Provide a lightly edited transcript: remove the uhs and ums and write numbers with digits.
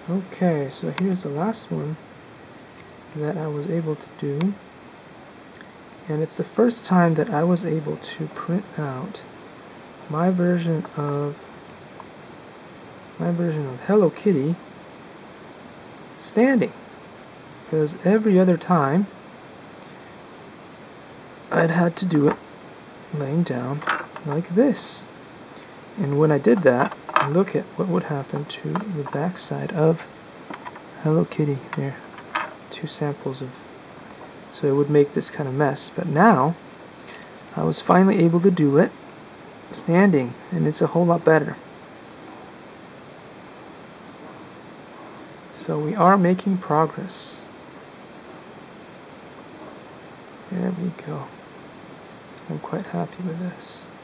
Okay, so here's the last one that I was able to do, and it's the first time that I was able to print out my version of Hello Kitty standing, because every other time I'd had to do it laying down like this. And when I did that, look at what would happen to the back side of Hello Kitty. There, two samples of, so it would make this kind of mess. But now I was finally able to do it standing, and it's a whole lot better. So we are making progress. There we go. I'm quite happy with this.